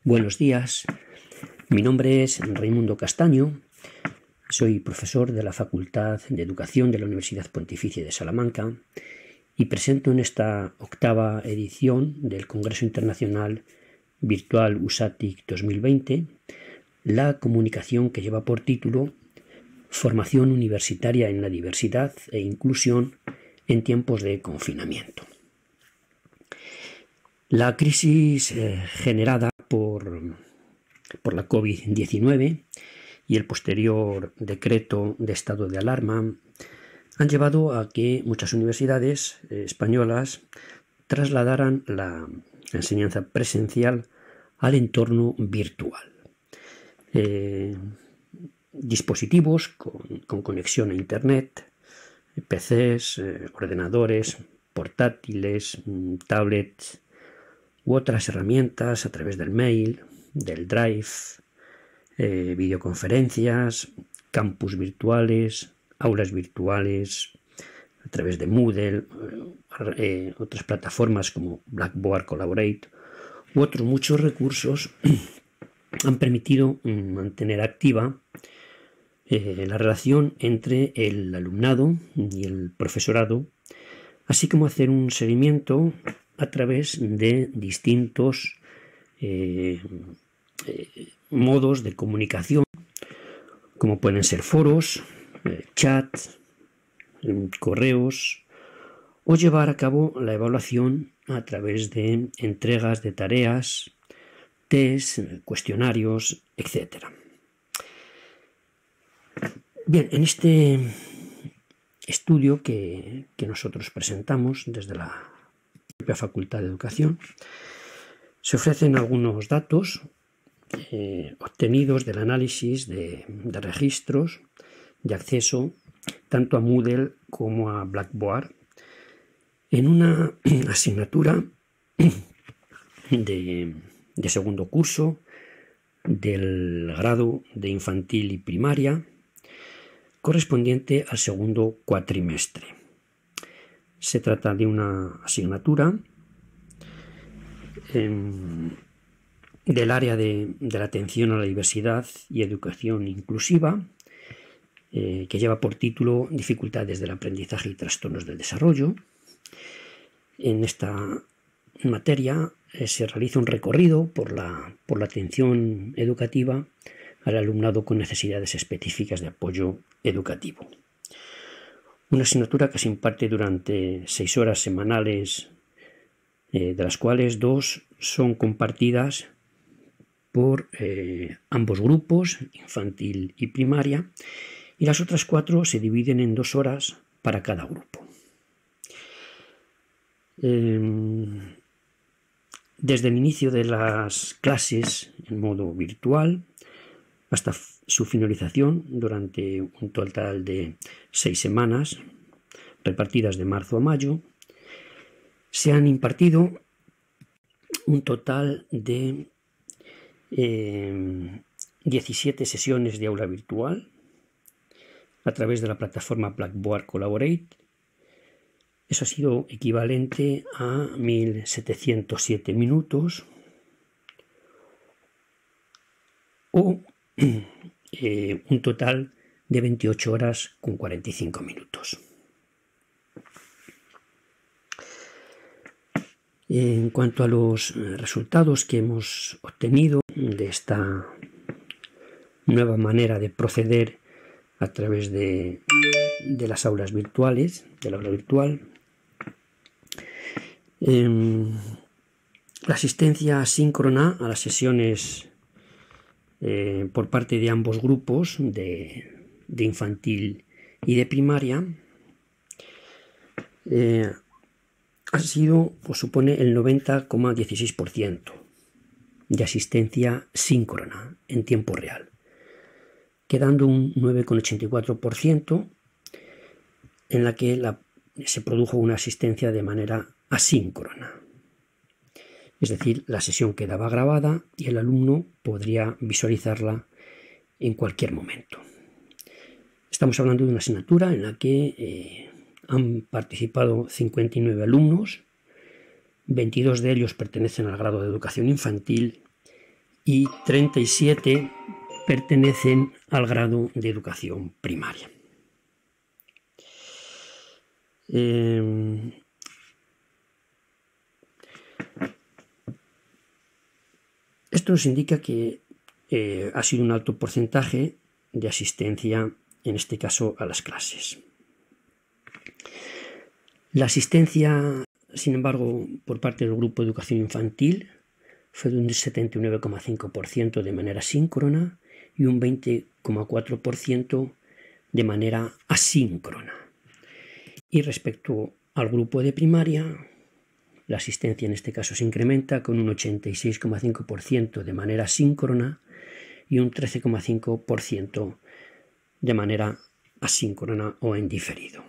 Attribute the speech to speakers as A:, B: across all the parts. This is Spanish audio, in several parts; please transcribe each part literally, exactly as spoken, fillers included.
A: Buenos días, mi nombre es Raimundo Castaño, soy profesor de la Facultad de Educación de la Universidad Pontificia de Salamanca y presento en esta octava edición del Congreso Internacional Virtual USATIC dos mil veinte la comunicación que lleva por título Formación universitaria en la diversidad e inclusión en tiempos de confinamiento. La crisis eh, generada por, por la COVID diecinueve y el posterior decreto de estado de alarma han llevado a que muchas universidades eh, españolas trasladaran la enseñanza presencial al entorno virtual. Eh, dispositivos con, con conexión a Internet, P Cs, eh, ordenadores, portátiles, tablets u otras herramientas a través del mail, del Drive, eh, videoconferencias, campus virtuales, aulas virtuales, a través de Moodle, eh, otras plataformas como Blackboard, Collaborate u otros muchos recursos han permitido mantener activa eh, la relación entre el alumnado y el profesorado, así como hacer un seguimiento a través de distintos eh, eh, modos de comunicación, como pueden ser foros, eh, chats, eh, correos, o llevar a cabo la evaluación a través de entregas de tareas, test, cuestionarios, etcétera. Bien, en este estudio que, que nosotros presentamos desde la propia Facultad de Educación, se ofrecen algunos datos eh, obtenidos del análisis de, de registros de acceso tanto a Moodle como a Blackboard en una asignatura de, de segundo curso del grado de infantil y primaria correspondiente al segundo cuatrimestre. Se trata de una asignatura eh, del área de, de la atención a la diversidad y educación inclusiva, eh, que lleva por título Dificultades del aprendizaje y trastornos del desarrollo. En esta materia eh, se realiza un recorrido por la, por la atención educativa al alumnado con necesidades específicas de apoyo educativo. Una asignatura que se imparte durante seis horas semanales, eh, de las cuales dos son compartidas por eh, ambos grupos, infantil y primaria, y las otras cuatro se dividen en dos horas para cada grupo. Eh, desde el inicio de las clases en modo virtual hasta su finalización durante un total de seis semanas, repartidas de marzo a mayo, se han impartido un total de eh, diecisiete sesiones de aula virtual a través de la plataforma Blackboard Collaborate. Eso ha sido equivalente a mil setecientos siete minutos o eh, un total de veintiocho horas con cuarenta y cinco minutos. En cuanto a los resultados que hemos obtenido de esta nueva manera de proceder a través de, de las aulas virtuales, del aula virtual, eh, la asistencia asíncrona a las sesiones eh, por parte de ambos grupos de, de infantil y de primaria eh, ha sido o supone el noventa coma dieciséis por ciento de asistencia síncrona en tiempo real, quedando un nueve coma ochenta y cuatro por ciento en la que la, se produjo una asistencia de manera asíncrona. Es decir, la sesión quedaba grabada y el alumno podría visualizarla en cualquier momento. Estamos hablando de una asignatura en la que eh, han participado cincuenta y nueve alumnos, veintidós de ellos pertenecen al grado de educación infantil y treinta y siete pertenecen al grado de educación primaria. Eh, esto nos indica que eh, ha sido un alto porcentaje de asistencia, en este caso a las clases. La asistencia, sin embargo, por parte del grupo de educación infantil fue de un setenta y nueve coma cinco por ciento de manera síncrona y un veinte coma cuatro por ciento de manera asíncrona. Y respecto al grupo de primaria, la asistencia en este caso se incrementa con un ochenta y seis coma cinco por ciento de manera síncrona y un trece coma cinco por ciento de manera asíncrona o en diferido.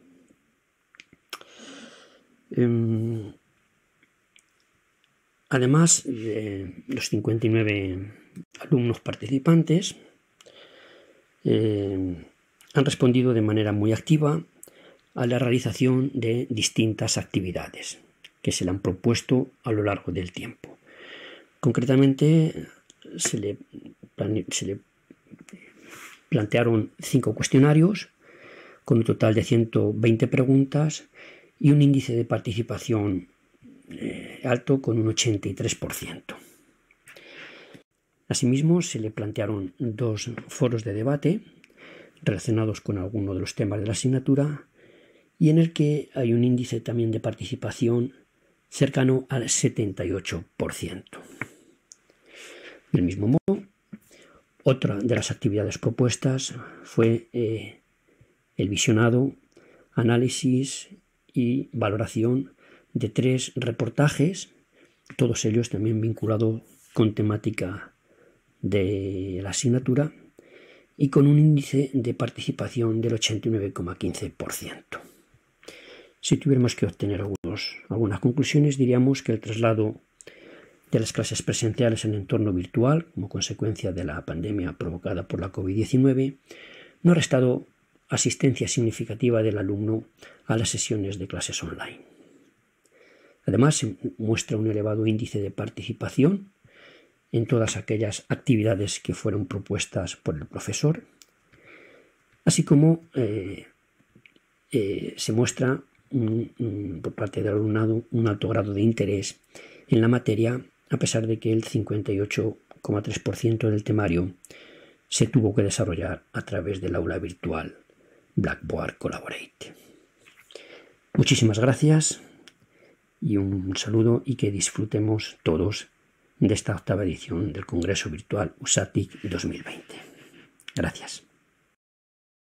A: Además de los cincuenta y nueve alumnos participantes, eh, han respondido de manera muy activa a la realización de distintas actividades que se le han propuesto a lo largo del tiempo. Concretamente, se le, se le plantearon cinco cuestionarios con un total de ciento veinte preguntas y un índice de participación eh, alto con un ochenta y tres por ciento. Asimismo, se le plantearon dos foros de debate relacionados con alguno de los temas de la asignatura y en el que hay un índice también de participación cercano al setenta y ocho por ciento. Del mismo modo, otra de las actividades propuestas fue eh, el visionado, análisis y valoración de tres reportajes, todos ellos también vinculados con temática de la asignatura y con un índice de participación del ochenta y nueve coma quince por ciento. Si tuviéramos que obtener algunos, algunas conclusiones, diríamos que el traslado de las clases presenciales en entorno virtual, como consecuencia de la pandemia provocada por la COVID diecinueve, no ha restado asistencia significativa del alumno a las sesiones de clases online. Además, se muestra un elevado índice de participación en todas aquellas actividades que fueron propuestas por el profesor, así como eh, eh, se muestra un, un, por parte del alumnado un alto grado de interés en la materia, a pesar de que el cincuenta y ocho coma tres por ciento del temario se tuvo que desarrollar a través del aula virtual Blackboard Collaborate. Muchísimas gracias y un saludo y que disfrutemos todos de esta octava edición del Congreso Virtual USATIC dos mil veinte. Gracias.